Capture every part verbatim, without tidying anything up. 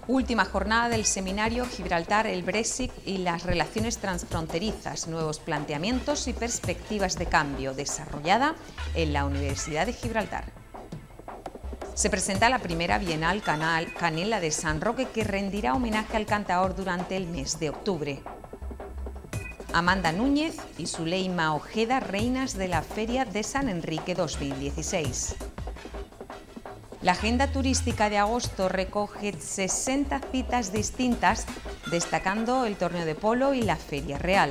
Última jornada del seminario Gibraltar, el Brexit y las relaciones transfronterizas, nuevos planteamientos y perspectivas de cambio, desarrollada en la Universidad de Gibraltar. Se presenta la primera Bienal Canal Canela de San Roque, que rendirá homenaje al cantaor durante el mes de octubre. Amanda Núñez y Zuleima Ojeda, reinas de la Feria de San Enrique dos mil dieciséis. La agenda turística de agosto recoge sesenta citas distintas, destacando el torneo de polo y la Feria Real.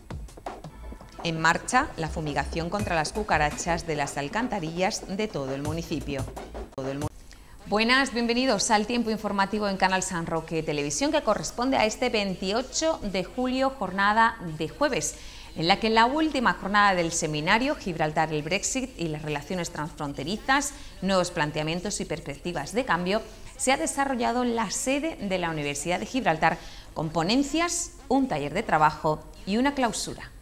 En marcha, la fumigación contra las cucarachas de las alcantarillas de todo el municipio. Todo el mu- Buenas, bienvenidos al tiempo informativo en Canal San Roque Televisión, que corresponde a este veintiocho de julio, jornada de jueves, en la que en la última jornada del seminario Gibraltar, el Brexit y las relaciones transfronterizas, nuevos planteamientos y perspectivas de cambio, se ha desarrollado en la sede de la Universidad de Gibraltar, con ponencias, un taller de trabajo y una clausura.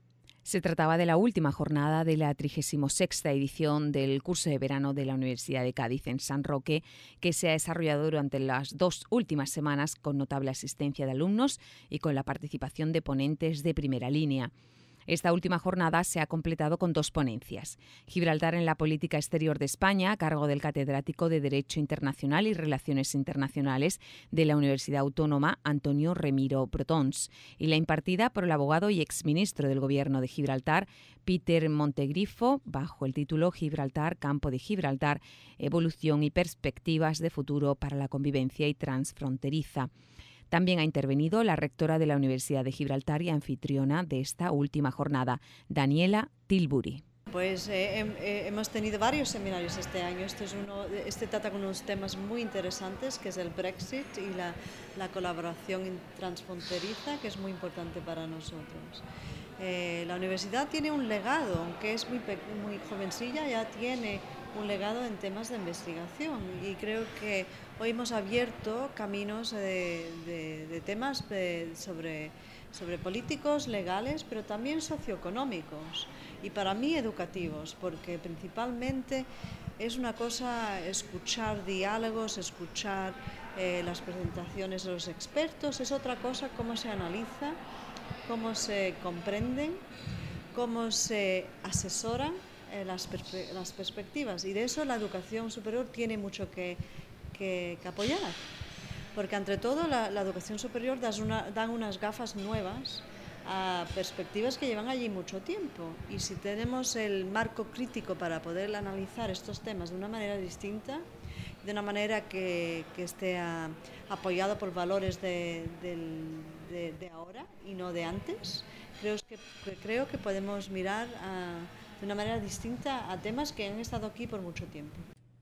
Se trataba de la última jornada de la trigésima sexta edición del curso de verano de la Universidad de Cádiz en San Roque, que se ha desarrollado durante las dos últimas semanas con notable asistencia de alumnos y con la participación de ponentes de primera línea. Esta última jornada se ha completado con dos ponencias. Gibraltar en la política exterior de España, a cargo del catedrático de Derecho Internacional y Relaciones Internacionales de la Universidad Autónoma, Antonio Remiro Brotons, y la impartida por el abogado y exministro del Gobierno de Gibraltar, Peter Montegrifo, bajo el título Gibraltar, Campo de Gibraltar, evolución y perspectivas de futuro para la convivencia y transfronteriza. También ha intervenido la rectora de la Universidad de Gibraltar y anfitriona de esta última jornada, Daniela Tilbury. Pues eh, eh, hemos tenido varios seminarios este año. Este, es uno, este trata con unos temas muy interesantes, que es el Brexit y la, la colaboración transfronteriza, que es muy importante para nosotros. Eh, la universidad tiene un legado, aunque es muy, muy jovencilla, ya tiene un legado en temas de investigación, y creo que hoy hemos abierto caminos de, de, de temas de, sobre, sobre políticos, legales, pero también socioeconómicos y para mí educativos, porque principalmente es una cosa escuchar diálogos, escuchar eh, las presentaciones de los expertos, es otra cosa cómo se analiza, cómo se comprenden, cómo se asesoran eh, las, perspe las perspectivas, y de eso la educación superior tiene mucho que, que, que apoyar, porque entre todo la, la educación superior das una, dan unas gafas nuevas a perspectivas que llevan allí mucho tiempo, y si tenemos el marco crítico para poder analizar estos temas de una manera distinta, de una manera que, que esté a, apoyado por valores de, de, de, de ahora y no de antes, creo que, creo que podemos mirar a, de una manera distinta a temas que han estado aquí por mucho tiempo.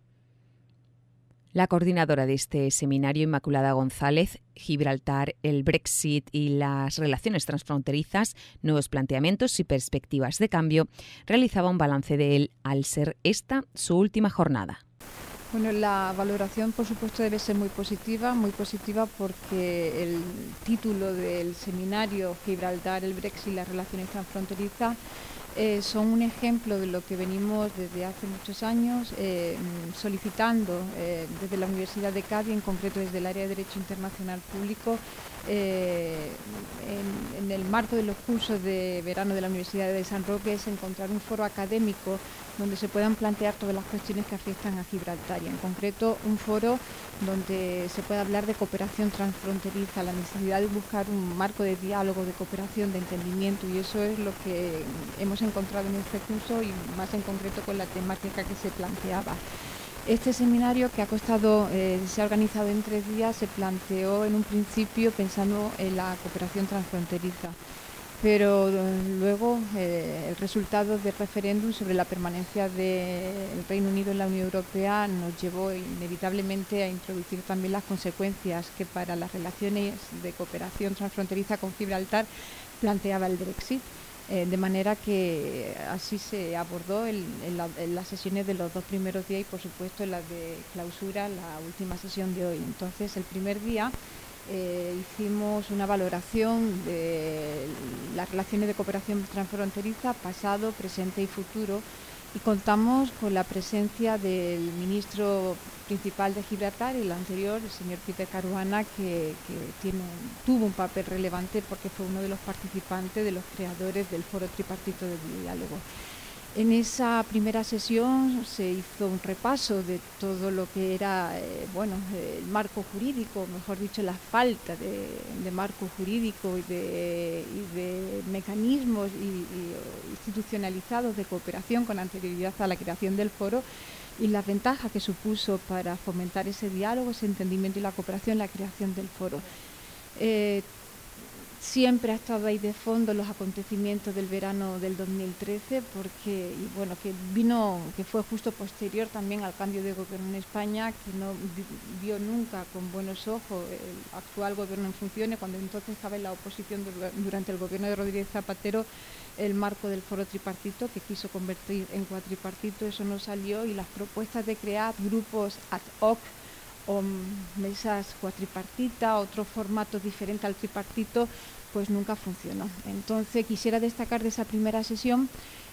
La coordinadora de este seminario, Inmaculada González, Gibraltar, el Brexit y las relaciones transfronterizas, nuevos planteamientos y perspectivas de cambio, realizaba un balance de él al ser esta su última jornada. Bueno, la valoración, por supuesto, debe ser muy positiva, muy positiva porque el título del seminario Gibraltar, el Brexit y las relaciones transfronterizas eh, son un ejemplo de lo que venimos desde hace muchos años eh, solicitando eh, desde la Universidad de Cádiz, en concreto desde el área de Derecho Internacional Público, eh, en, en el marco de los cursos de verano de la Universidad de San Roque, es encontrar un foro académico donde se puedan plantear todas las cuestiones que afectan a Gibraltar, y en concreto un foro donde se pueda hablar de cooperación transfronteriza, la necesidad de buscar un marco de diálogo, de cooperación, de entendimiento, y eso es lo que hemos encontrado en este curso, y más en concreto con la temática que se planteaba. Este seminario, que ha costado, eh, se ha organizado en tres días, se planteó en un principio pensando en la cooperación transfronteriza, pero luego eh, el resultado del referéndum sobre la permanencia del Reino Unido en la Unión Europea nos llevó inevitablemente a introducir también las consecuencias que para las relaciones de cooperación transfronteriza con Gibraltar planteaba el Brexit. Eh, de manera que así se abordó el, en, la, en las sesiones de los dos primeros días y, por supuesto, en las de clausura, la última sesión de hoy. Entonces, el primer día eh, hicimos una valoración de las relaciones de cooperación transfronteriza, pasado, presente y futuro, y contamos con la presencia del ministro principal de Gibraltar, el anterior, el señor Peter Caruana, que, que tiene, tuvo un papel relevante porque fue uno de los participantes, de los creadores del Foro Tripartito de Diálogo. En esa primera sesión se hizo un repaso de todo lo que era eh, bueno, el marco jurídico, mejor dicho, la falta de, de marco jurídico y de, y de mecanismos y, y institucionalizados de cooperación con anterioridad a la creación del foro, y las ventajas que supuso para fomentar ese diálogo, ese entendimiento y la cooperación, la creación del foro. Eh, Siempre ha estado ahí de fondo los acontecimientos del verano del dos mil trece, porque y bueno, que vino, que fue justo posterior también al cambio de gobierno en España, que no vio nunca con buenos ojos el actual gobierno en funciones, cuando entonces estaba en la oposición durante el gobierno de Rodríguez Zapatero, el marco del foro tripartito, que quiso convertir en cuatripartito. Eso no salió, y las propuestas de crear grupos ad hoc o mesas cuatripartitas, otro formato diferente al tripartito, pues nunca funcionó. Entonces quisiera destacar de esa primera sesión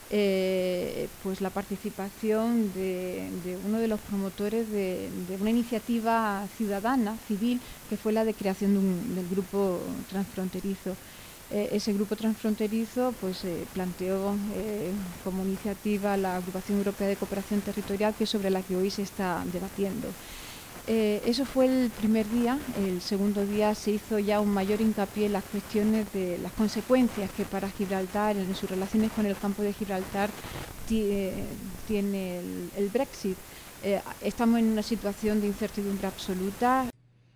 eh, pues la participación de, de uno de los promotores de, de una iniciativa ciudadana, civil, que fue la de creación de un, del grupo transfronterizo. Eh, ese grupo transfronterizo pues eh, planteó eh, como iniciativa la Agrupación Europea de Cooperación Territorial, que es sobre la que hoy se está debatiendo. Eh, eso fue el primer día. El segundo día se hizo ya un mayor hincapié en las cuestiones de las consecuencias que para Gibraltar, en sus relaciones con el campo de Gibraltar, tiene el, el Brexit. Eh, estamos en una situación de incertidumbre absoluta.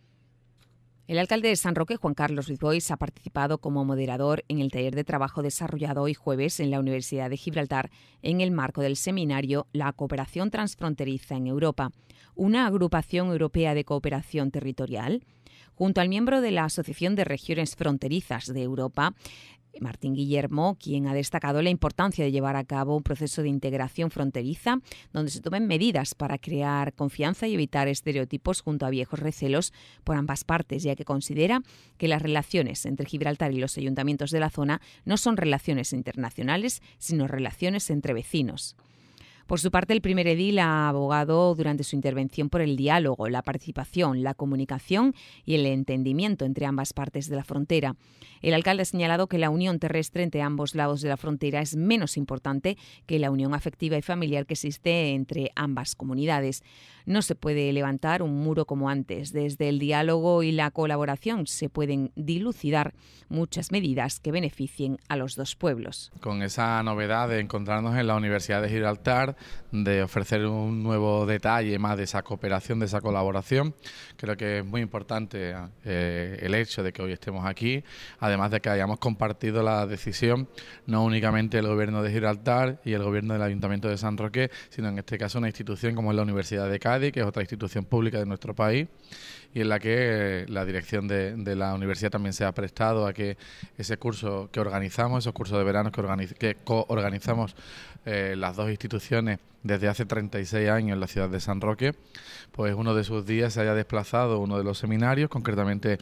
El alcalde de San Roque, Juan Carlos Ruiz Boix, ha participado como moderador en el taller de trabajo desarrollado hoy jueves en la Universidad de Gibraltar en el marco del seminario La cooperación transfronteriza en Europa, una agrupación europea de cooperación territorial. Junto al miembro de la Asociación de Regiones Fronterizas de Europa, Martín Guillermo, quien ha destacado la importancia de llevar a cabo un proceso de integración fronteriza donde se tomen medidas para crear confianza y evitar estereotipos junto a viejos recelos por ambas partes, ya que considera que las relaciones entre Gibraltar y los ayuntamientos de la zona no son relaciones internacionales, sino relaciones entre vecinos. Por su parte, el primer edil ha abogado durante su intervención por el diálogo, la participación, la comunicación y el entendimiento entre ambas partes de la frontera. El alcalde ha señalado que la unión terrestre entre ambos lados de la frontera es menos importante que la unión afectiva y familiar que existe entre ambas comunidades. No se puede levantar un muro como antes. Desde el diálogo y la colaboración se pueden dilucidar muchas medidas que beneficien a los dos pueblos. Con esa novedad de encontrarnos en la Universidad de Gibraltar, de ofrecer un nuevo detalle más de esa cooperación, de esa colaboración, creo que es muy importante eh, el hecho de que hoy estemos aquí, además de que hayamos compartido la decisión, no únicamente el Gobierno de Gibraltar y el Gobierno del Ayuntamiento de San Roque, sino en este caso una institución como es la Universidad de Cádiz, que es otra institución pública de nuestro país, y en la que la dirección de, de la universidad también se ha prestado a que ese curso que organizamos, esos cursos de verano que, organiz, que co-organizamos eh, las dos instituciones desde hace treinta y seis años en la ciudad de San Roque, pues uno de sus días se haya desplazado uno de los seminarios, concretamente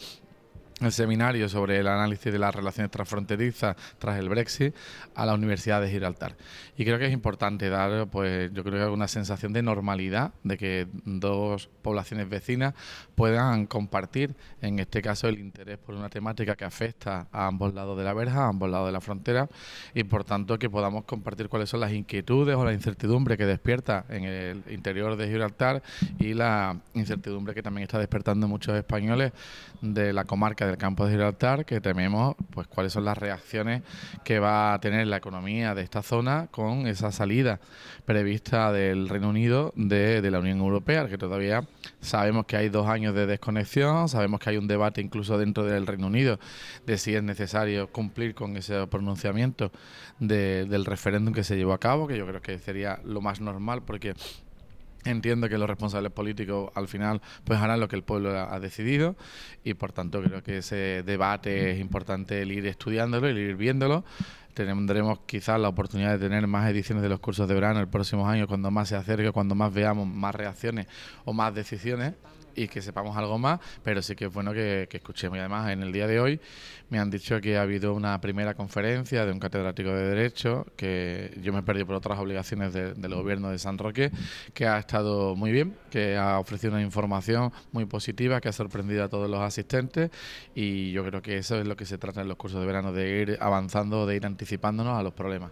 el seminario sobre el análisis de las relaciones transfronterizas tras el Brexit, a la Universidad de Gibraltar. Y creo que es importante dar, pues yo creo que una sensación de normalidad, de que dos poblaciones vecinas puedan compartir, en este caso, el interés por una temática que afecta a ambos lados de la verja, a ambos lados de la frontera, y por tanto que podamos compartir cuáles son las inquietudes o la incertidumbre que despierta en el interior de Gibraltar y la incertidumbre que también está despertando muchos españoles de la comarca del campo de Gibraltar, que tememos pues cuáles son las reacciones que va a tener la economía de esta zona con esa salida prevista del Reino Unido de, de la Unión Europea, que todavía sabemos que hay dos años de desconexión, sabemos que hay un debate incluso dentro del Reino Unido de si es necesario cumplir con ese pronunciamiento de, del referéndum que se llevó a cabo, que yo creo que sería lo más normal, porque entiendo que los responsables políticos al final pues harán lo que el pueblo ha decidido, y por tanto creo que ese debate es importante el ir estudiándolo, el ir viéndolo. Tendremos quizás la oportunidad de tener más ediciones de los cursos de verano el próximo año, cuando más se acerque, cuando más veamos más reacciones o más decisiones y que sepamos algo más, pero sí que es bueno que, que escuchemos. Y además en el día de hoy me han dicho que ha habido una primera conferencia de un catedrático de Derecho, que yo me he perdido por otras obligaciones de, del gobierno de San Roque, que ha estado muy bien, que ha ofrecido una información muy positiva, que ha sorprendido a todos los asistentes, y yo creo que eso es lo que se trata en los cursos de verano, de ir avanzando, de ir anticipándonos a los problemas.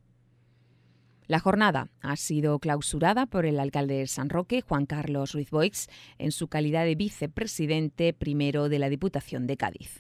La jornada ha sido clausurada por el alcalde de San Roque, Juan Carlos Ruiz Boix, en su calidad de vicepresidente primero de la Diputación de Cádiz.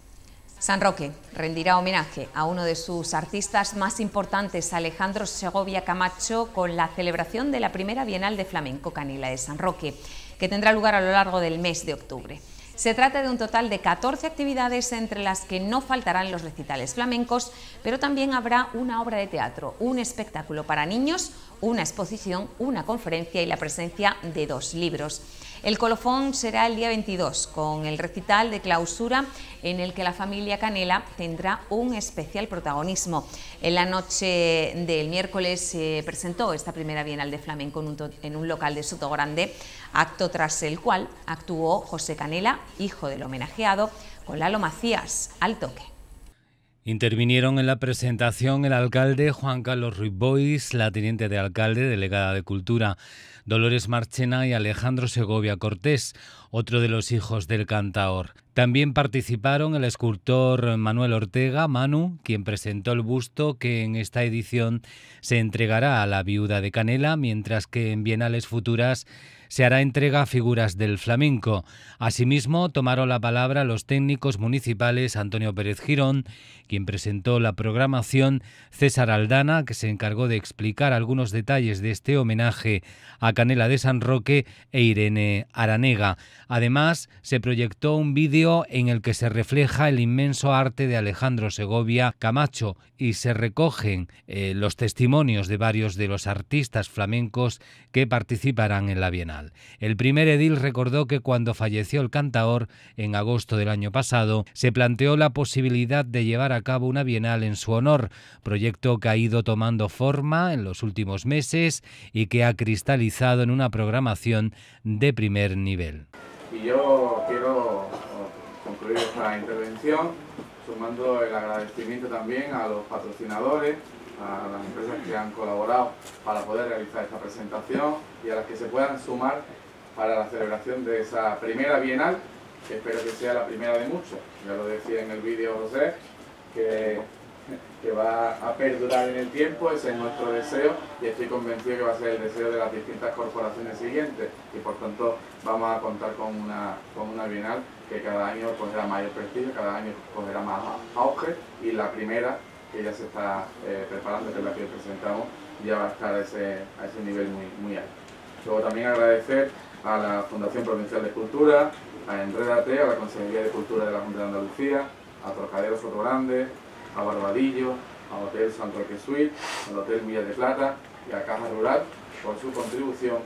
San Roque rendirá homenaje a uno de sus artistas más importantes, Alejandro Segovia Camacho, con la celebración de la primera Bienal de Flamenco Canela de San Roque, que tendrá lugar a lo largo del mes de octubre. Se trata de un total de catorce actividades, entre las que no faltarán los recitales flamencos, pero también habrá una obra de teatro, un espectáculo para niños, una exposición, una conferencia y la presencia de dos libros. El colofón será el día veintidós, con el recital de clausura en el que la familia Canela tendrá un especial protagonismo. En la noche del miércoles se presentó esta primera Bienal de Flamenco en un, en un local de Sotogrande, acto tras el cual actuó José Canela, hijo del homenajeado, con Lalo Macías al toque. Intervinieron en la presentación el alcalde Juan Carlos Ruiz Boix, la teniente de alcalde, delegada de Cultura, Dolores Marchena, y Alejandro Segovia Cortés, otro de los hijos del cantaor. También participaron el escultor Manuel Ortega, Manu, quien presentó el busto que en esta edición se entregará a la viuda de Canela, mientras que en bienales futuras se hará entrega a figuras del flamenco. Asimismo, tomaron la palabra los técnicos municipales Antonio Pérez Girón, quien presentó la programación, César Aldana, que se encargó de explicar algunos detalles de este homenaje a Canela de San Roque, e Irene Aranega. Además, se proyectó un vídeo en el que se refleja el inmenso arte de Alejandro Segovia Camacho y se recogen eh, los testimonios de varios de los artistas flamencos que participarán en la Bienal. El primer edil recordó que cuando falleció el cantaor en agosto del año pasado, se planteó la posibilidad de llevar a cabo una Bienal en su honor, proyecto que ha ido tomando forma en los últimos meses y que ha cristalizado en una programación de primer nivel. Y yo quiero concluir esta intervención sumando el agradecimiento también a los patrocinadores, a las empresas que han colaborado para poder realizar esta presentación y a las que se puedan sumar para la celebración de esa primera Bienal, que espero que sea la primera de muchos. Ya lo decía en el vídeo José, que, que va a perdurar en el tiempo, ese es nuestro deseo y estoy convencido que va a ser el deseo de las distintas corporaciones siguientes y por tanto vamos a contar con una, con una Bienal que cada año cogerá mayor prestigio, cada año cogerá más auge y la primera, que ya se está eh, preparando, que es la que presentamos, ya va a estar a ese, a ese nivel muy, muy alto. Luego también agradecer a la Fundación Provincial de Cultura, a Enrédate, a la Consejería de Cultura de la Junta de Andalucía, a Trocadero Sotogrande, a Barbadillo, a Hotel San Roque Suite, al Hotel Villa de Plata y a Caja Rural por su contribución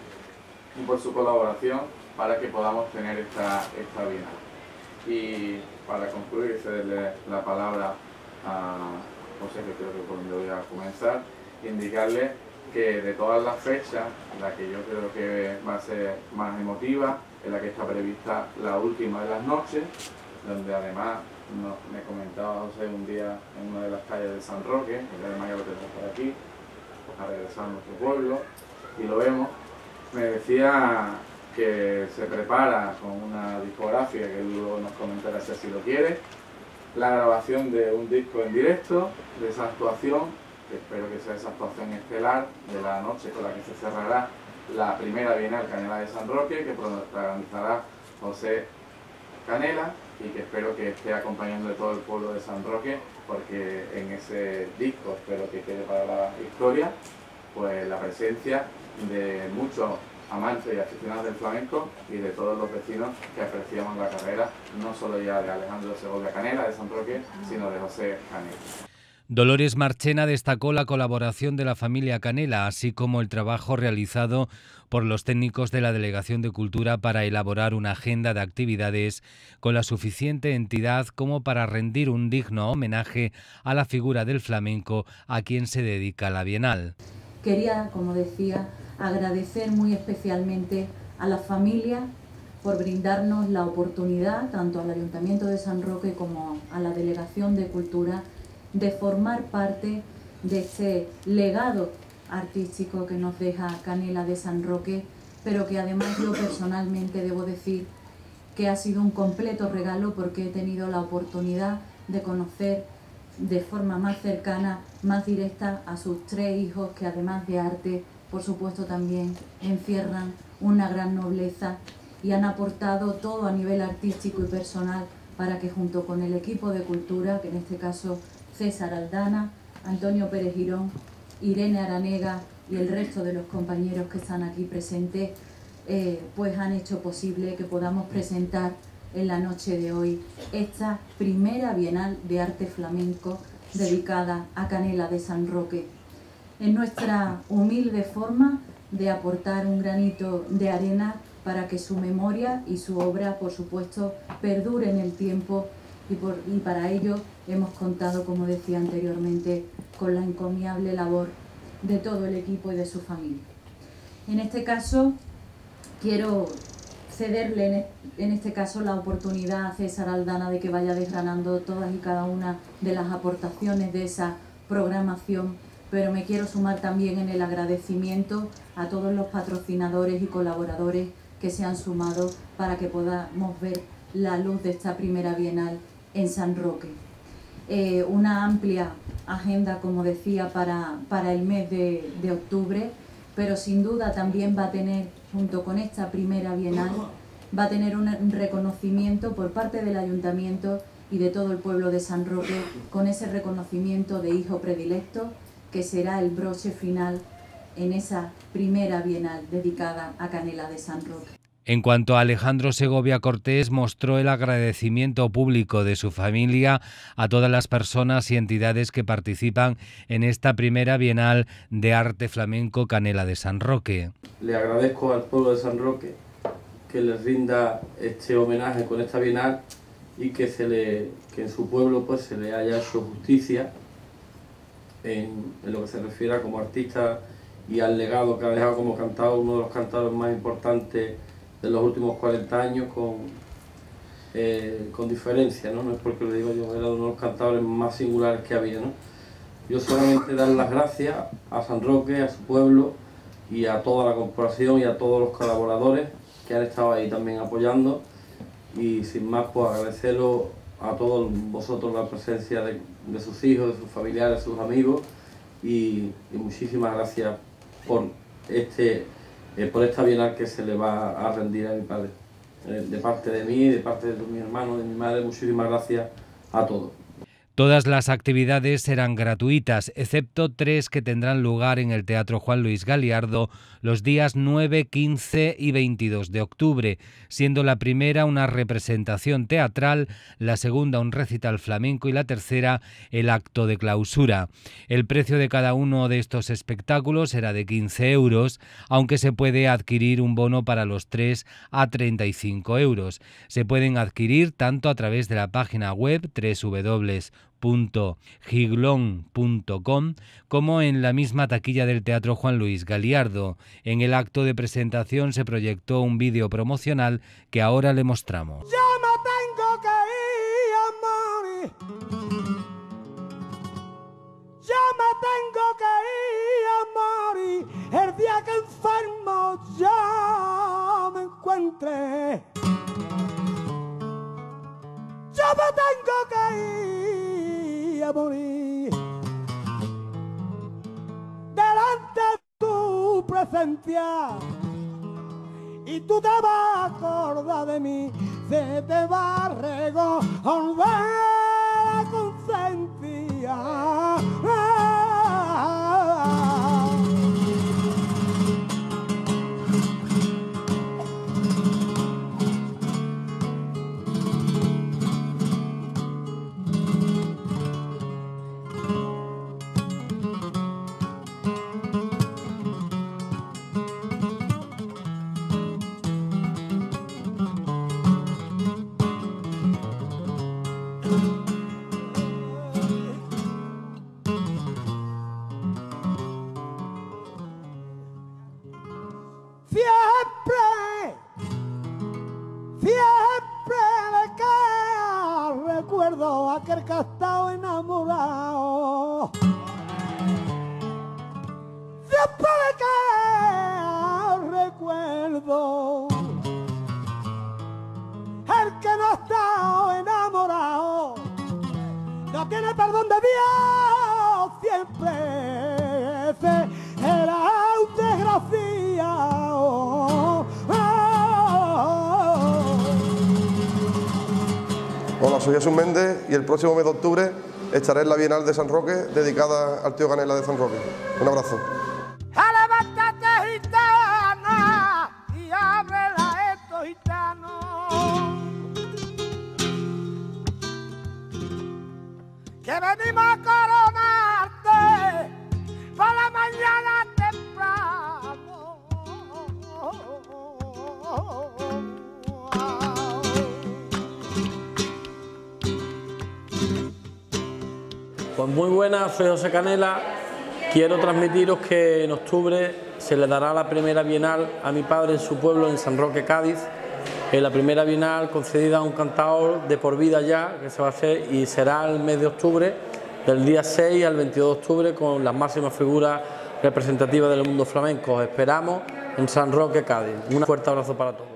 y por su colaboración para que podamos tener esta, esta Bienal. Y para concluir, cederle la palabra a José, que creo que por donde voy a comenzar, indicarle que de todas las fechas, la que yo creo que va a ser más emotiva, es la que está prevista la última de las noches, donde además no, me comentaba José un día en una de las calles de San Roque, que además ya lo tenemos por aquí, a regresar a nuestro pueblo, y lo vemos, me decía que se prepara con una discografía, que luego nos comentará si así lo quiere, la grabación de un disco en directo, de esa actuación, que espero que sea esa actuación estelar de la noche con la que se cerrará la primera Bienal Canela de San Roque, que protagonizará José Canela y que espero que esté acompañando de todo el pueblo de San Roque, porque en ese disco espero que quede para la historia pues la presencia de muchos amantes y aficionados del flamenco y de todos los vecinos que apreciamos la carrera, no solo ya de Alejandro Segovia Canela de San Roque, sino de José Canela. Dolores Marchena destacó la colaboración de la familia Canela, así como el trabajo realizado por los técnicos de la Delegación de Cultura para elaborar una agenda de actividades con la suficiente entidad como para rendir un digno homenaje a la figura del flamenco a quien se dedica la Bienal. Quería, como decía, agradecer muy especialmente a la familia, por brindarnos la oportunidad, tanto al Ayuntamiento de San Roque como a la Delegación de Cultura, de formar parte de este legado artístico que nos deja Canela de San Roque, pero que además yo personalmente debo decir que ha sido un completo regalo, porque he tenido la oportunidad de conocer de forma más cercana, más directa, a sus tres hijos, que además de arte, por supuesto también encierran una gran nobleza y han aportado todo a nivel artístico y personal para que, junto con el equipo de cultura, que en este caso César Aldana, Antonio Pérez Girón, Irene Aranega y el resto de los compañeros que están aquí presentes, eh, pues han hecho posible que podamos presentar en la noche de hoy esta primera Bienal de Arte Flamenco dedicada a Canela de San Roque. En nuestra humilde forma de aportar un granito de arena para que su memoria y su obra, por supuesto, perdure en el tiempo, y, por, y para ello hemos contado, como decía anteriormente, con la encomiable labor de todo el equipo y de su familia. En este caso, quiero cederle en este caso la oportunidad a César Aldana de que vaya desgranando todas y cada una de las aportaciones de esa programación, pero me quiero sumar también en el agradecimiento a todos los patrocinadores y colaboradores que se han sumado para que podamos ver la luz de esta primera Bienal en San Roque. Eh, una amplia agenda, como decía, para, para el mes de, de octubre, pero sin duda también va a tener, junto con esta primera Bienal, va a tener un reconocimiento por parte del Ayuntamiento y de todo el pueblo de San Roque, con ese reconocimiento de hijo predilecto, que será el broche final en esa primera Bienal dedicada a Canela de San Roque. En cuanto a Alejandro Segovia Cortés, mostró el agradecimiento público de su familia a todas las personas y entidades que participan en esta primera Bienal de Arte Flamenco Canela de San Roque. Le agradezco al pueblo de San Roque que les rinda este homenaje con esta Bienal y que, se le, que en su pueblo pues, se le haya hecho justicia en, en lo que se refiere a como artista y al legado que ha dejado como cantador, uno de los cantadores más importantes de los últimos cuarenta años, con, eh, con diferencia, ¿no? No es porque lo digo yo, era uno de los cantadores más singulares que había, ¿no? Yo solamente dar las gracias a San Roque, a su pueblo y a toda la corporación y a todos los colaboradores que han estado ahí también apoyando, y sin más pues agradeceros a todos vosotros la presencia de, de sus hijos, de sus familiares, de sus amigos, y, y muchísimas gracias por este Eh, por esta Bienal que se le va a rendir a mi padre. Eh, de parte de mí, de parte de mi hermano, de mi madre, muchísimas gracias a todos. Todas las actividades serán gratuitas, excepto tres que tendrán lugar en el Teatro Juan Luis Galiardo los días nueve, quince y veintidós de octubre, siendo la primera una representación teatral, la segunda un recital flamenco y la tercera el acto de clausura. El precio de cada uno de estos espectáculos será de quince euros, aunque se puede adquirir un bono para los tres a treinta y cinco euros. Se pueden adquirir tanto a través de la página web doble u doble u doble u punto giglón punto com como en la misma taquilla del Teatro Juan Luis Galiardo. En el acto de presentación se proyectó un vídeo promocional que ahora le mostramos. Ya me tengo que ir a morir. Ya me tengo que ir a morir el día que enfermo ya me encuentre. Ya me tengo que ir a morir delante de tu presencia, y tú te vas a acordar de mí, se te va a recordar la conciencia. perdón de Dios siempre será un desgraciado. Hola, soy Jesús Méndez y el próximo mes de octubre estaré en la Bienal de San Roque dedicada al tío Canela de San Roque. Un abrazo. Levántate, gitana, y ábrela a estos gitanos, que venimos a coronarte por la mañana temprano. Pues muy buenas, soy José Canela. Quiero transmitiros que en octubre se le dará la primera bienal a mi padre en su pueblo, en San Roque, Cádiz. En la primera bienal concedida a un cantador de por vida ya, que se va a hacer, y será el mes de octubre, del día seis al veintidós de octubre, con las máximas figuras representativas del mundo flamenco. Os esperamos en San Roque, Cádiz. Un fuerte abrazo para todos.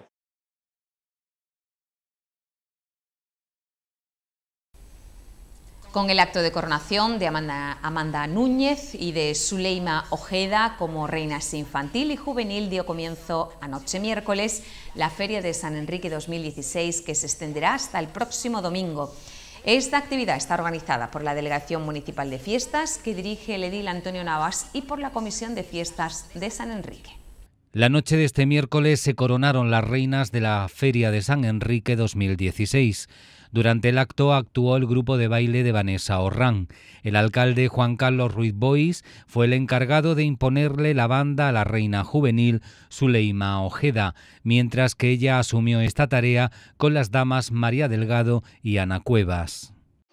Con el acto de coronación de Amanda, Amanda Núñez y de Zuleima Ojeda como reinas infantil y juvenil, dio comienzo anoche miércoles la Feria de San Enrique dos mil dieciséis, que se extenderá hasta el próximo domingo. Esta actividad está organizada por la Delegación Municipal de Fiestas, que dirige el edil Antonio Navas, y por la Comisión de Fiestas de San Enrique. La noche de este miércoles se coronaron las reinas de la Feria de San Enrique dos mil dieciséis. Durante el acto actuó el grupo de baile de Vanessa Orrán. El alcalde Juan Carlos Ruiz Boix fue el encargado de imponerle la banda a la reina juvenil Zuleima Ojeda, mientras que ella asumió esta tarea con las damas María Delgado y Ana Cuevas.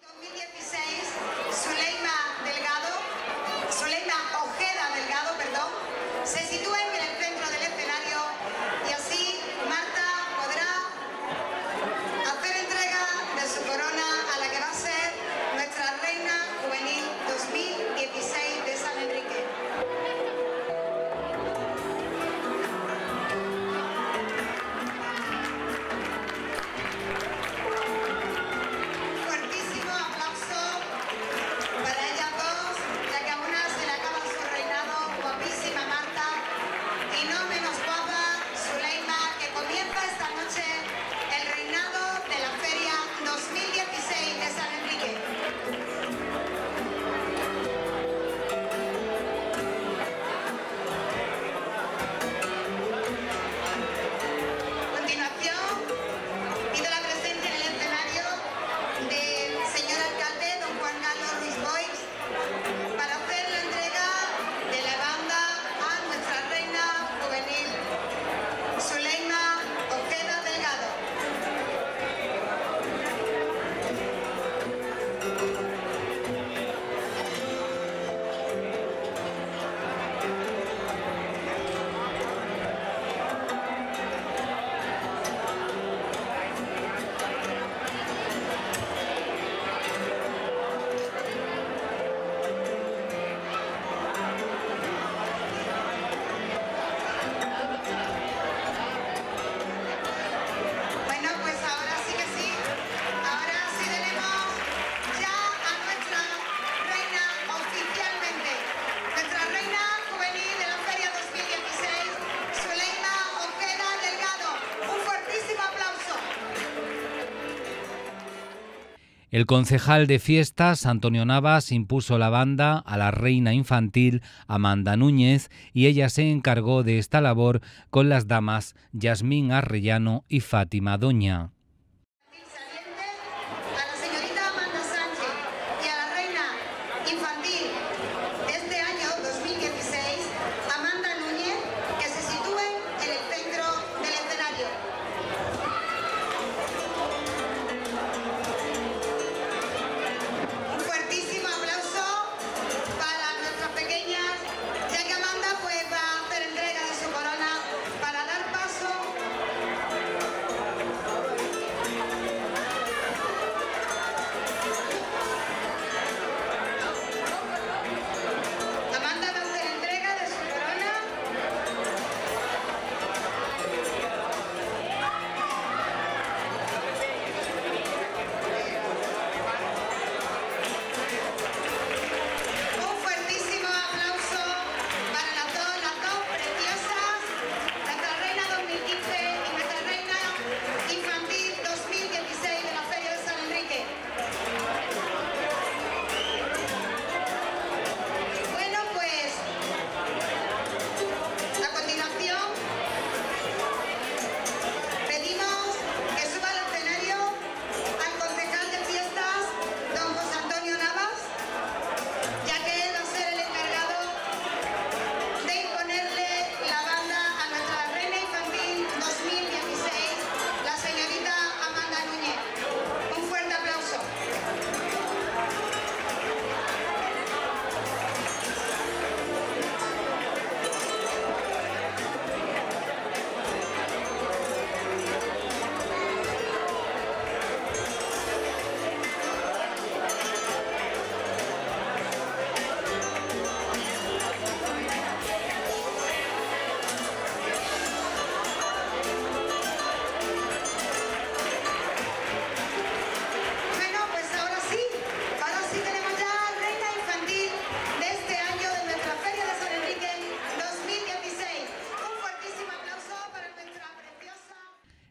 El concejal de fiestas, Antonio Navas, impuso la banda a la reina infantil Amanda Núñez y ella se encargó de esta labor con las damas Yasmín Arrellano y Fátima Doña.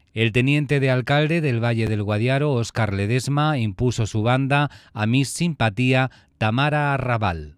El teniente de alcalde del Valle del Guadiaro, Óscar Ledesma, impuso su banda a Miss Simpatía Tamara Arrabal.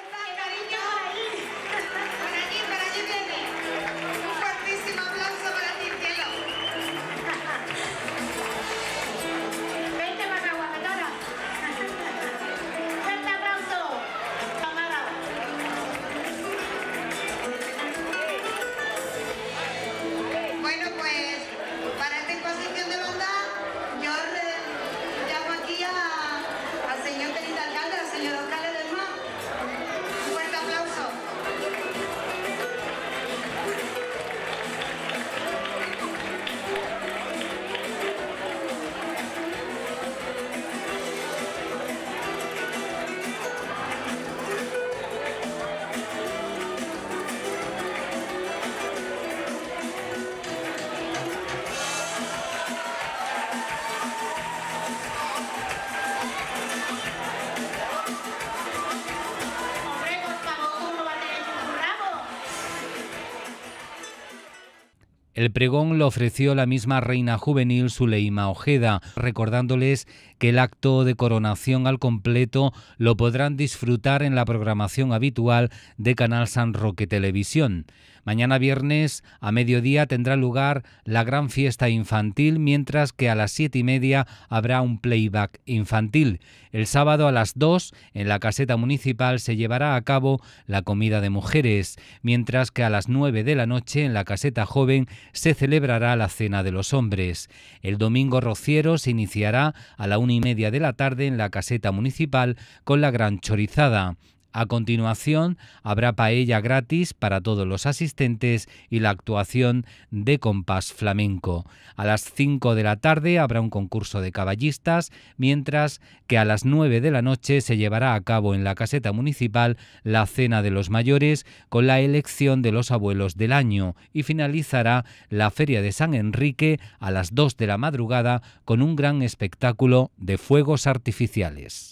El pregón lo ofreció la misma reina juvenil Zuleima Ojeda, recordándoles que el acto de coronación al completo lo podrán disfrutar en la programación habitual de Canal San Roque Televisión. Mañana viernes a mediodía tendrá lugar la gran fiesta infantil, mientras que a las siete y media habrá un playback infantil. El sábado a las dos en la caseta municipal se llevará a cabo la comida de mujeres, mientras que a las nueve de la noche en la caseta joven se celebrará la cena de los hombres. El domingo rociero se iniciará a la una y media de la tarde en la caseta municipal con la gran chorizada. A continuación, habrá paella gratis para todos los asistentes y la actuación de compás flamenco. A las cinco de la tarde habrá un concurso de caballistas, mientras que a las nueve de la noche se llevará a cabo en la caseta municipal la cena de los mayores con la elección de los abuelos del año y finalizará la Feria de San Enrique a las dos de la madrugada con un gran espectáculo de fuegos artificiales.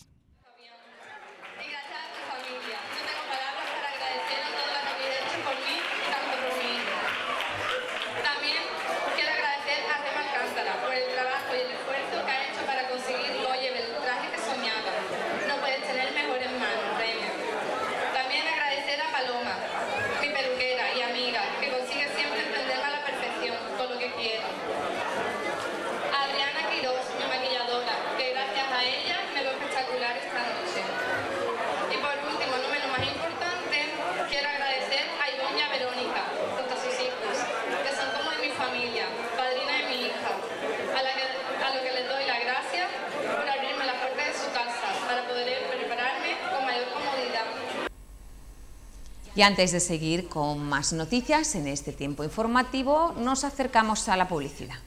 Y antes de seguir con más noticias en este tiempo informativo, nos acercamos a la publicidad.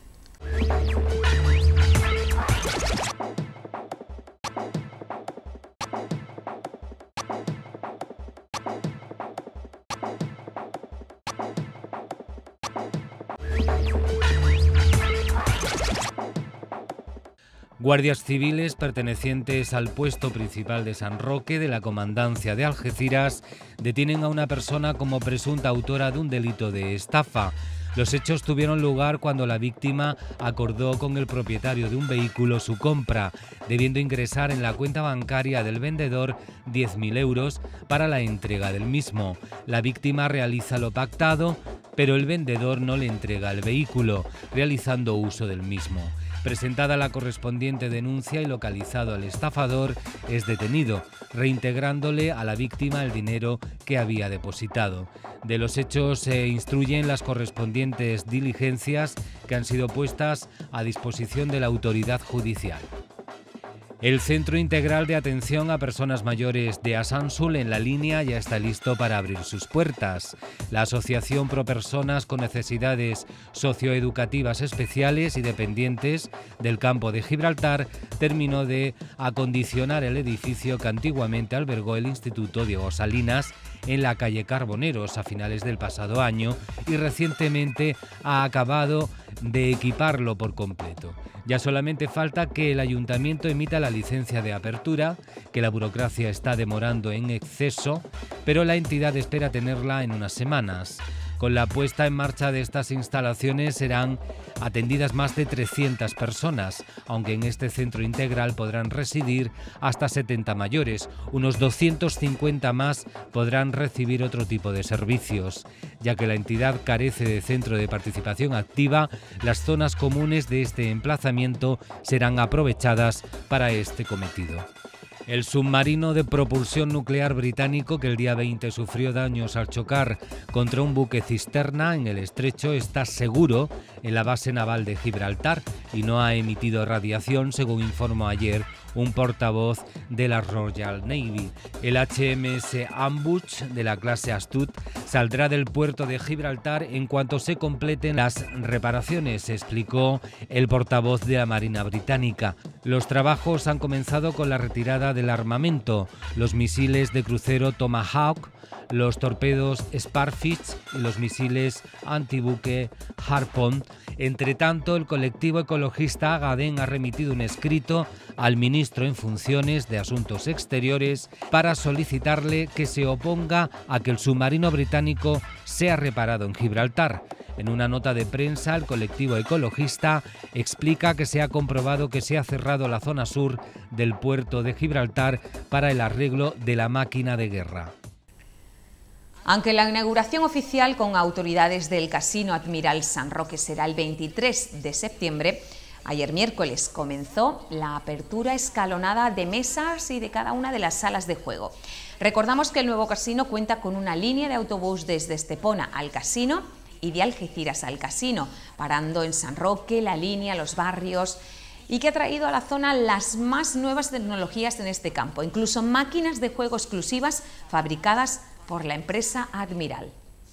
Guardias civiles pertenecientes al puesto principal de San Roque de la Comandancia de Algeciras detienen a una persona como presunta autora de un delito de estafa. Los hechos tuvieron lugar cuando la víctima acordó con el propietario de un vehículo su compra, debiendo ingresar en la cuenta bancaria del vendedor diez mil euros para la entrega del mismo. La víctima realiza lo pactado, pero el vendedor no le entrega el vehículo, realizando uso del mismo. Presentada la correspondiente denuncia y localizado al estafador, es detenido, reintegrándole a la víctima el dinero que había depositado. De los hechos se instruyen las correspondientes diligencias que han sido puestas a disposición de la autoridad judicial. El Centro Integral de Atención a Personas Mayores de Asansul en La Línea ya está listo para abrir sus puertas. La Asociación Pro Personas con Necesidades Socioeducativas Especiales y Dependientes del Campo de Gibraltar terminó de acondicionar el edificio que antiguamente albergó el Instituto Diego Salinas en la calle Carboneros a finales del pasado año y recientemente ha acabado de equiparlo por completo. Ya solamente falta que el ayuntamiento emita la licencia de apertura, que la burocracia está demorando en exceso, pero la entidad espera tenerla en unas semanas. Con la puesta en marcha de estas instalaciones serán atendidas más de trescientas personas, aunque en este centro integral podrán residir hasta setenta mayores. Unos doscientos cincuenta más podrán recibir otro tipo de servicios. Ya que la entidad carece de centro de participación activa, las zonas comunes de este emplazamiento serán aprovechadas para este cometido. El submarino de propulsión nuclear británico, que el día veinte sufrió daños al chocar contra un buque cisterna en el estrecho, está seguro en la base naval de Gibraltar y no ha emitido radiación, según informó ayer un portavoz de la Royal Navy. El H M S Ambush de la clase Astute saldrá del puerto de Gibraltar en cuanto se completen las reparaciones, explicó el portavoz de la Marina Británica. Los trabajos han comenzado con la retirada del armamento, los misiles de crucero Tomahawk, los torpedos Sparfish y los misiles antibuque Harpoon. Entre tanto, el colectivo ecologista Agaden ha remitido un escrito al ministro en funciones de Asuntos Exteriores para solicitarle que se oponga a que el submarino británico sea reparado en Gibraltar. En una nota de prensa, el colectivo ecologista explica que se ha comprobado que se ha cerrado la zona sur del puerto de Gibraltar para el arreglo de la máquina de guerra. Aunque la inauguración oficial con autoridades del Casino Admiral San Roque será el veintitrés de septiembre, ayer miércoles comenzó la apertura escalonada de mesas y de cada una de las salas de juego. Recordamos que el nuevo casino cuenta con una línea de autobús desde Estepona al casino y de Algeciras al casino, parando en San Roque, La Línea, Los Barrios, y que ha traído a la zona las más nuevas tecnologías en este campo, incluso máquinas de juego exclusivas fabricadas por la empresa Admiral.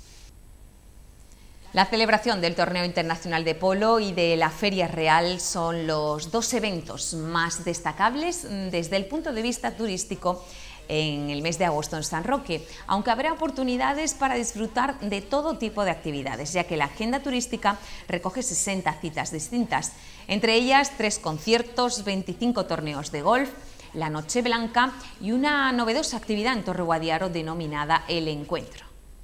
La celebración del Torneo Internacional de Polo y de la Feria Real son los dos eventos más destacables desde el punto de vista turístico en el mes de agosto en San Roque, aunque habrá oportunidades para disfrutar de todo tipo de actividades, ya que la agenda turística recoge sesenta citas distintas, entre ellas tres conciertos, veinticinco torneos de golf, la Noche Blanca y una novedosa actividad en Torre Guadiaro denominada El Encuentro.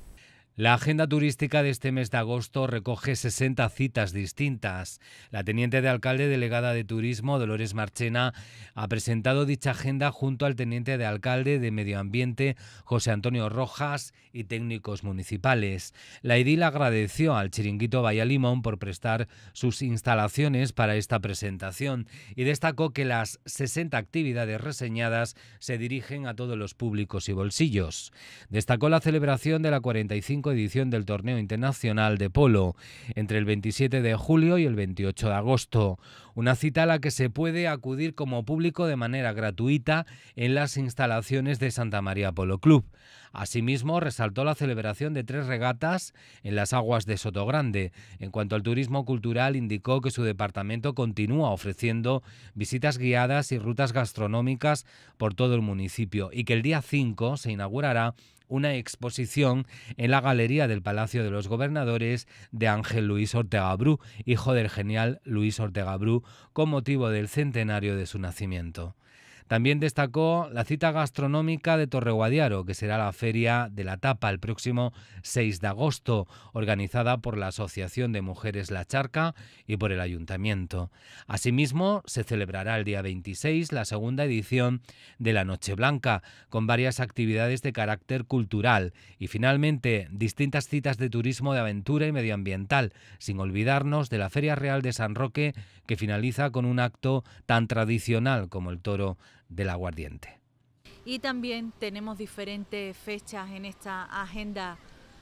La agenda turística de este mes de agosto recoge sesenta citas distintas. La teniente de alcalde delegada de Turismo, Dolores Marchena, ha presentado dicha agenda junto al teniente de alcalde de Medio Ambiente, José Antonio Rojas, y técnicos municipales. La edil agradeció al Chiringuito Bahía Limón por prestar sus instalaciones para esta presentación y destacó que las sesenta actividades reseñadas se dirigen a todos los públicos y bolsillos. Destacó la celebración de la cuarenta y cinco edición del Torneo Internacional de Polo entre el veintisiete de julio y el veintiocho de agosto, una cita a la que se puede acudir como público de manera gratuita en las instalaciones de Santa María Polo Club. Asimismo, resaltó la celebración de tres regatas en las aguas de Sotogrande. En cuanto al turismo cultural, indicó que su departamento continúa ofreciendo visitas guiadas y rutas gastronómicas por todo el municipio y que el día cinco se inaugurará una exposición en la Galería del Palacio de los Gobernadores de Ángel Luis Ortega Bru, hijo del genial Luis Ortega Bru, con motivo del centenario de su nacimiento. También destacó la cita gastronómica de Torre Guadiaro, que será la Feria de la Tapa el próximo seis de agosto, organizada por la Asociación de Mujeres La Charca y por el Ayuntamiento. Asimismo, se celebrará el día veintiséis la segunda edición de la Noche Blanca, con varias actividades de carácter cultural y, finalmente, distintas citas de turismo de aventura y medioambiental, sin olvidarnos de la Feria Real de San Roque, que finaliza con un acto tan tradicional como el Toro del Aguardiente. Y también tenemos diferentes fechas en esta agenda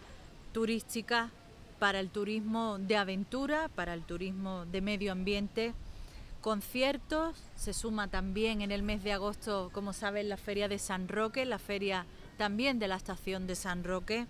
turística para el turismo de aventura, para el turismo de medio ambiente, conciertos. Se suma también en el mes de agosto, como saben, la Feria de San Roque, la feria también de la estación de San Roque,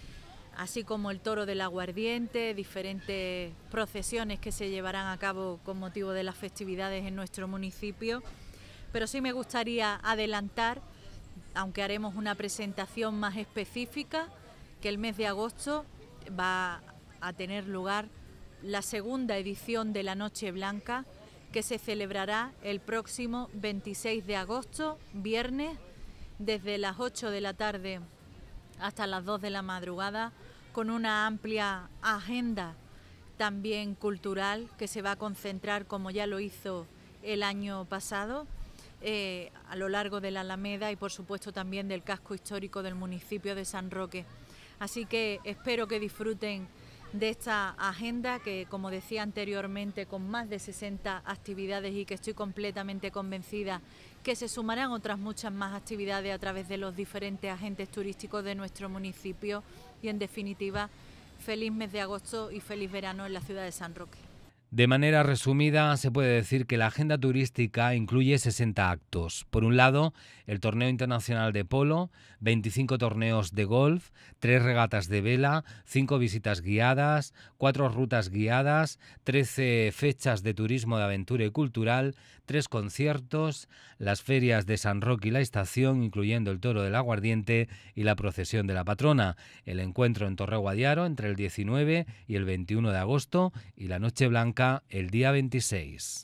así como el Toro del Aguardiente, diferentes procesiones que se llevarán a cabo con motivo de las festividades en nuestro municipio. Pero sí me gustaría adelantar, aunque haremos una presentación más específica, que el mes de agosto va a tener lugar la segunda edición de la Noche Blanca, que se celebrará el próximo veintiséis de agosto, viernes, desde las ocho de la tarde hasta las dos de la madrugada, con una amplia agenda también cultural que se va a concentrar, como ya lo hizo el año pasado, eh, a lo largo de la Alameda y por supuesto también del casco histórico del municipio de San Roque. Así que espero que disfruten de esta agenda que, como decía anteriormente, con más de sesenta actividades, y que estoy completamente convencida que se sumarán otras muchas más actividades a través de los diferentes agentes turísticos de nuestro municipio. Y en definitiva, feliz mes de agosto y feliz verano en la ciudad de San Roque. De manera resumida, se puede decir que la agenda turística incluye sesenta actos. Por un lado, el Torneo Internacional de Polo, veinticinco torneos de golf, tres regatas de vela, cinco visitas guiadas, cuatro rutas guiadas, trece fechas de turismo de aventura y cultural, tres conciertos, las ferias de San Roque y la Estación, incluyendo el Toro del Aguardiente y la procesión de la patrona, el encuentro en Torre Guadiaro entre el diecinueve y el veintiuno de agosto y la Noche Blanca el día veintiséis.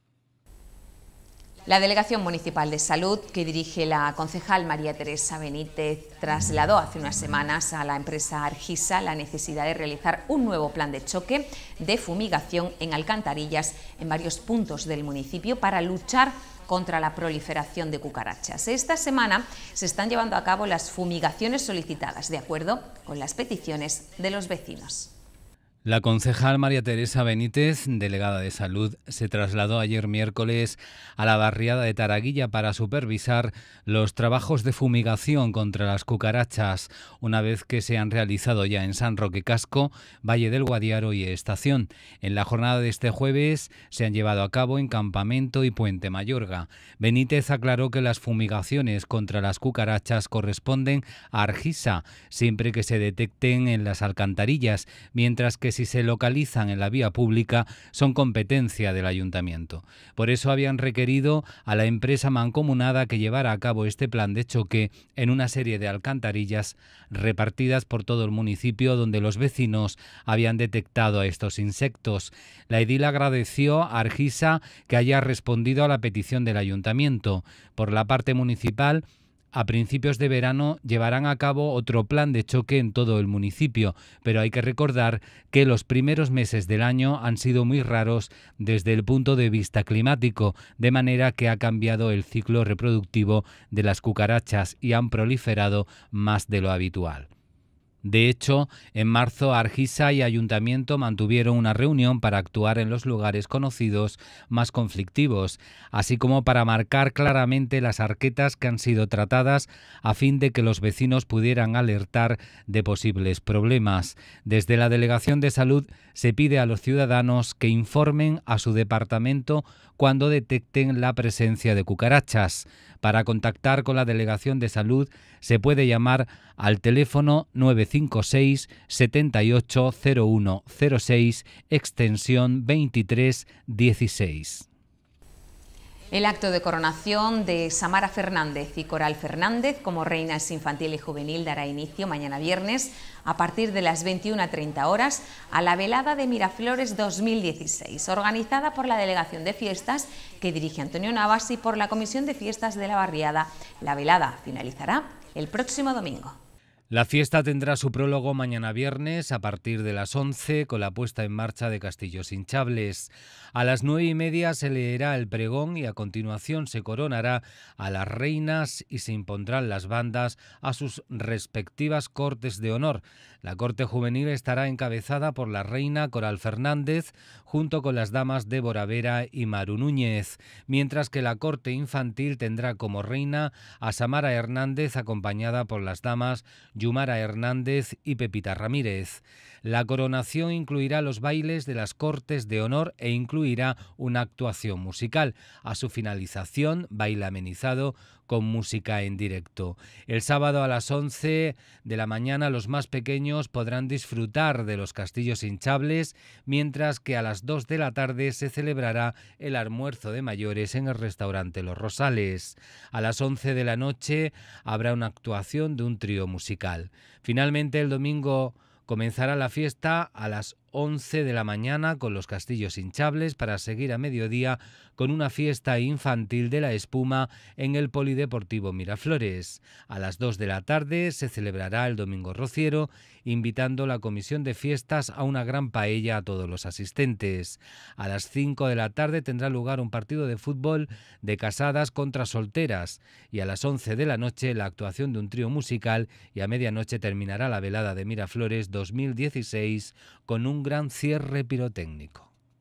La Delegación Municipal de Salud, que dirige la concejal María Teresa Benítez, trasladó hace unas semanas a la empresa Argisa la necesidad de realizar un nuevo plan de choque de fumigación en alcantarillas en varios puntos del municipio para luchar contra la proliferación de cucarachas. Esta semana se están llevando a cabo las fumigaciones solicitadas, de acuerdo con las peticiones de los vecinos. La concejal María Teresa Benítez, delegada de Salud, se trasladó ayer miércoles a la barriada de Taraguilla para supervisar los trabajos de fumigación contra las cucarachas, una vez que se han realizado ya en San Roque Casco, Valle del Guadiaro y Estación. En la jornada de este jueves se han llevado a cabo en Campamento y Puente Mayorga. Benítez aclaró que las fumigaciones contra las cucarachas corresponden a Argisa, siempre que se detecten en las alcantarillas, mientras que si se localizan en la vía pública son competencia del ayuntamiento. Por eso habían requerido a la empresa mancomunada que llevara a cabo este plan de choque en una serie de alcantarillas repartidas por todo el municipio donde los vecinos habían detectado a estos insectos. La edil agradeció a Argisa que haya respondido a la petición del ayuntamiento. Por la parte municipal, a principios de verano llevarán a cabo otro plan de choque en todo el municipio, pero hay que recordar que los primeros meses del año han sido muy raros desde el punto de vista climático, de manera que ha cambiado el ciclo reproductivo de las cucarachas y han proliferado más de lo habitual. De hecho, en marzo Argisa y Ayuntamiento mantuvieron una reunión para actuar en los lugares conocidos más conflictivos, así como para marcar claramente las arquetas que han sido tratadas a fin de que los vecinos pudieran alertar de posibles problemas. Desde la Delegación de Salud se pide a los ciudadanos que informen a su departamento cuando detecten la presencia de cucarachas. Para contactar con la Delegación de Salud se puede llamar al teléfono nueve cinco seis, siete ocho cero uno cero seis, extensión veintitrés dieciséis. El acto de coronación de Samara Fernández y Coral Fernández como reinas infantil y juvenil dará inicio mañana viernes a partir de las veintiuna treinta horas a la velada de Miraflores dos mil dieciséis, organizada por la Delegación de Fiestas que dirige Antonio Navas y por la Comisión de Fiestas de la Barriada. La velada finalizará el próximo domingo. La fiesta tendrá su prólogo mañana viernes a partir de las once con la puesta en marcha de castillos hinchables. A las nueve y media se leerá el pregón y a continuación se coronará a las reinas y se impondrán las bandas a sus respectivas cortes de honor. La corte juvenil estará encabezada por la reina Coral Fernández junto con las damas Débora Vera y Maru Núñez, mientras que la corte infantil tendrá como reina a Samara Hernández acompañada por las damas Yumara Hernández y Pepita Ramírez. La coronación incluirá los bailes de las cortes de honor e incluirá una actuación musical. A su finalización, baile amenizado con música en directo. El sábado a las once de la mañana los más pequeños podrán disfrutar de los castillos hinchables, mientras que a las dos de la tarde se celebrará el almuerzo de mayores en el restaurante Los Rosales. A las once de la noche habrá una actuación de un trío musical. Finalmente, el domingo comenzará la fiesta a las once de la mañana con los castillos hinchables para seguir a mediodía con una fiesta infantil de la espuma en el Polideportivo Miraflores. A las dos de la tarde se celebrará el Domingo Rociero, invitando la comisión de fiestas a una gran paella a todos los asistentes. A las cinco de la tarde tendrá lugar un partido de fútbol de casadas contra solteras y a las once de la noche la actuación de un trío musical y a medianoche terminará la velada de Miraflores dos mil dieciséis con un gran cierre pirotécnico.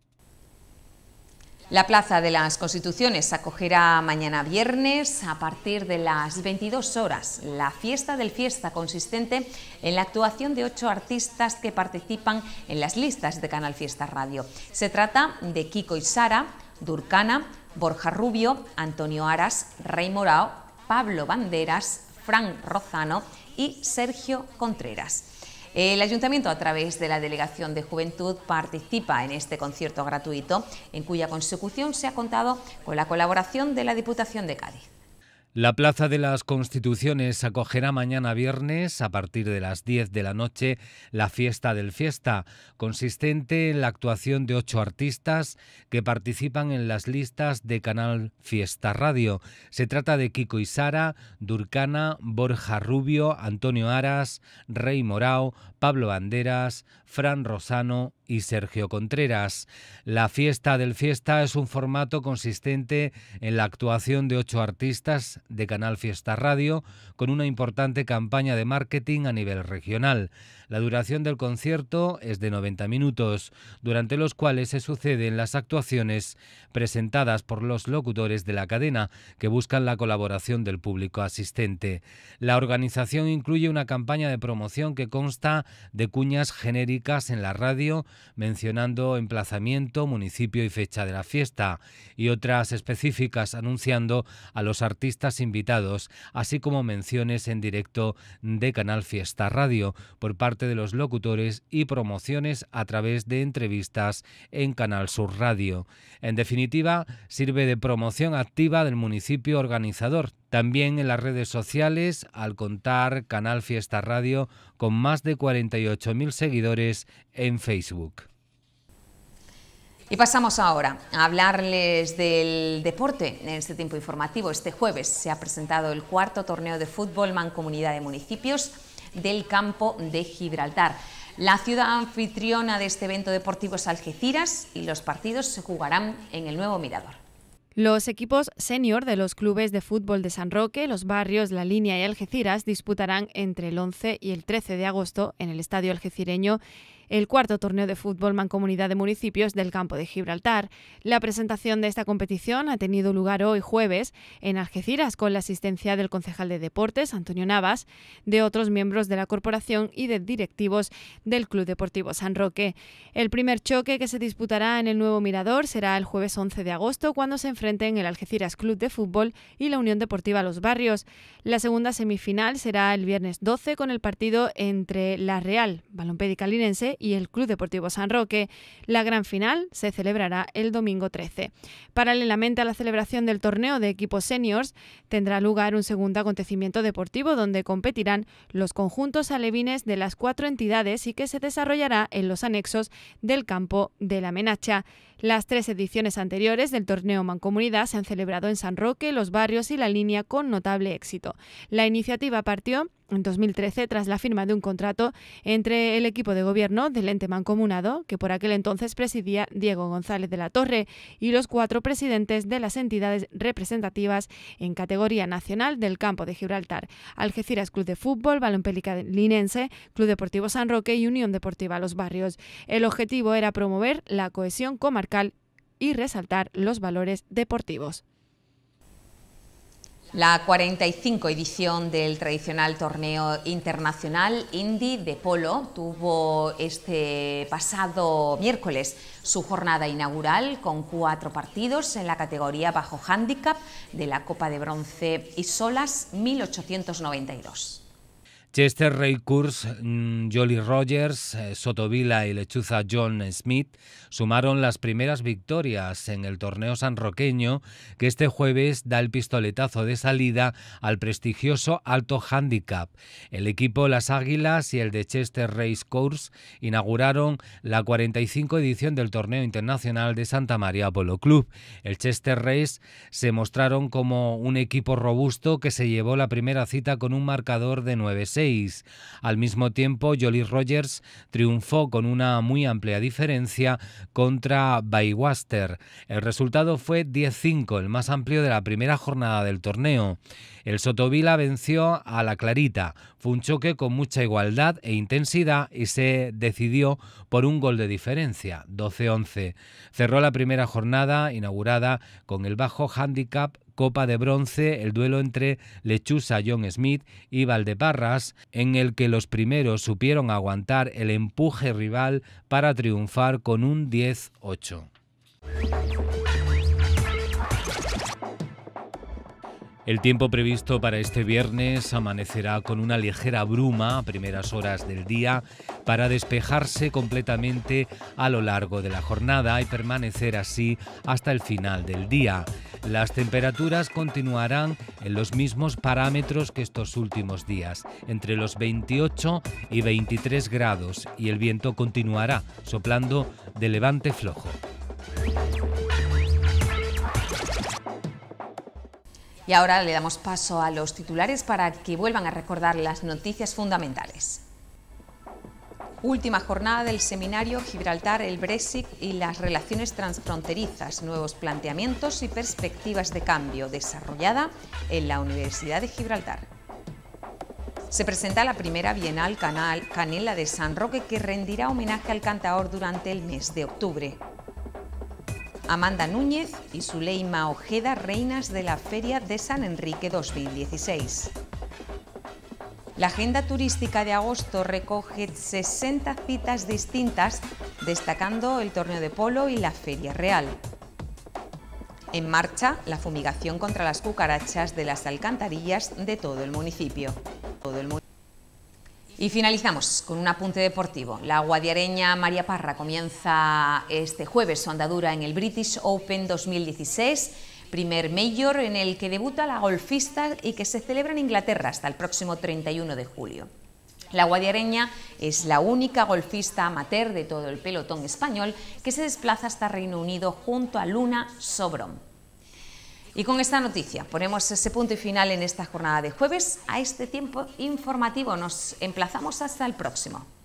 La Plaza de las Constituciones acogerá mañana viernes a partir de las veintidós horas la Fiesta del Fiesta, consistente en la actuación de ocho artistas que participan en las listas de Canal Fiesta Radio. Se trata de Kiko y Sara, Durcana, Borja Rubio, Antonio Aras, Rey Morao, Pablo Banderas, Fran Rozano y Sergio Contreras. El Ayuntamiento, a través de la Delegación de Juventud, participa en este concierto gratuito, en cuya consecución se ha contado con la colaboración de la Diputación de Cádiz. La Plaza de las Constituciones acogerá mañana viernes, a partir de las diez de la noche, la Fiesta del Fiesta, consistente en la actuación de ocho artistas que participan en las listas de Canal Fiesta Radio. Se trata de Kiko y Sara, Durcana, Borja Rubio, Antonio Aras, Rey Morao, Pablo Banderas, Fran Rozano y Sergio Contreras. La Fiesta del Fiesta es un formato consistente en la actuación de ocho artistas de Canal Fiesta Radio con una importante campaña de marketing a nivel regional. La duración del concierto es de noventa minutos, durante los cuales se suceden las actuaciones presentadas por los locutores de la cadena, que buscan la colaboración del público asistente. La organización incluye una campaña de promoción que consta de cuñas genéricas en la radio, mencionando emplazamiento, municipio y fecha de la fiesta, y otras específicas anunciando a los artistas invitados, así como menciones en directo de Canal Fiesta Radio por parte de los locutores y promociones a través de entrevistas en Canal Sur Radio. En definitiva, sirve de promoción activa del municipio organizador, también en las redes sociales, al contar Canal Fiesta Radio con más de cuarenta y ocho mil seguidores en Facebook. Y pasamos ahora a hablarles del deporte en este tiempo informativo. Este jueves se ha presentado el cuarto torneo de fútbol Mancomunidad de Municipios del Campo de Gibraltar. La ciudad anfitriona de este evento deportivo es Algeciras y los partidos se jugarán en el nuevo Mirador. Los equipos senior de los clubes de fútbol de San Roque, Los Barrios, La Línea y Algeciras disputarán entre el once y el trece de agosto en el Estadio Algecireño el cuarto torneo de fútbol Mancomunidad de Municipios del Campo de Gibraltar. La presentación de esta competición ha tenido lugar hoy jueves en Algeciras con la asistencia del concejal de Deportes, Antonio Navas, de otros miembros de la corporación y de directivos del Club Deportivo San Roque. El primer choque que se disputará en el nuevo Mirador será el jueves once de agosto, cuando se enfrenten el Algeciras Club de Fútbol y la Unión Deportiva Los Barrios. La segunda semifinal será el viernes doce con el partido entre La Real, Balompédica Linense, y el Club Deportivo San Roque. La gran final se celebrará el domingo trece. Paralelamente a la celebración del torneo de equipos seniors, tendrá lugar un segundo acontecimiento deportivo donde competirán los conjuntos alevines de las cuatro entidades y que se desarrollará en los anexos del campo de la Menacha. Las tres ediciones anteriores del torneo Mancomunidad se han celebrado en San Roque, Los Barrios y La Línea con notable éxito. La iniciativa partió en dos mil trece tras la firma de un contrato entre el equipo de gobierno del ente mancomunado, que por aquel entonces presidía Diego González de la Torre, y los cuatro presidentes de las entidades representativas en categoría nacional del Campo de Gibraltar: Algeciras Club de Fútbol, Balompédica Linense, Club Deportivo San Roque y Unión Deportiva Los Barrios. El objetivo era promover la cohesión comarcal y resaltar los valores deportivos. La cuarenta y cinco edición del tradicional torneo internacional Indy de Polo tuvo este pasado miércoles su jornada inaugural con cuatro partidos en la categoría bajo hándicap de la Copa de Bronce y Solas mil ochocientos noventa y dos. Chester Ray Kurz, Jolly Rogers, Sotovila y Lechuza John Smith sumaron las primeras victorias en el torneo sanroqueño, que este jueves da el pistoletazo de salida al prestigioso Alto Handicap. El equipo Las Águilas y el de Chester Race Course inauguraron la cuarenta y cinco edición del torneo internacional de Santa María Polo Club. El Chester Race se mostraron como un equipo robusto que se llevó la primera cita con un marcador de nueve seis. Al mismo tiempo, Jolly Rogers triunfó con una muy amplia diferencia contra Baywaster. El resultado fue diez cinco, el más amplio de la primera jornada del torneo. El Sotovila venció a la Clarita. Fue un choque con mucha igualdad e intensidad y se decidió por un gol de diferencia, doce once. Cerró la primera jornada inaugurada con el bajo handicap Copa de Bronce, el duelo entre Lechuza John Smith y Valdeparras, en el que los primeros supieron aguantar el empuje rival para triunfar con un diez ocho. El tiempo previsto para este viernes amanecerá con una ligera bruma a primeras horas del día para despejarse completamente a lo largo de la jornada y permanecer así hasta el final del día. Las temperaturas continuarán en los mismos parámetros que estos últimos días, entre los veintiocho y veintitrés grados, y el viento continuará soplando de levante flojo. Y ahora le damos paso a los titulares para que vuelvan a recordar las noticias fundamentales. Última jornada del seminario Gibraltar, el Brexit y las relaciones transfronterizas, nuevos planteamientos y perspectivas de cambio, desarrollada en la Universidad de Gibraltar. Se presenta la primera Bienal Canal Canela de San Roque, que rendirá homenaje al cantaor durante el mes de octubre. Amanda Núñez y Zuleima Ojeda, reinas de la Feria de San Enrique dos mil dieciséis. La agenda turística de agosto recoge sesenta citas distintas, destacando el torneo de polo y la Feria Real. En marcha, la fumigación contra las cucarachas de las alcantarillas de todo el municipio. Todo el municipio. Y finalizamos con un apunte deportivo. La guadiareña María Parra comienza este jueves su andadura en el British Open dos mil dieciséis, primer Major en el que debuta la golfista y que se celebra en Inglaterra hasta el próximo treinta y uno de julio. La guadiareña es la única golfista amateur de todo el pelotón español que se desplaza hasta Reino Unido junto a Luna Sobrón. Y con esta noticia ponemos ese punto y final en esta jornada de jueves. A este tiempo informativo nos emplazamos hasta el próximo.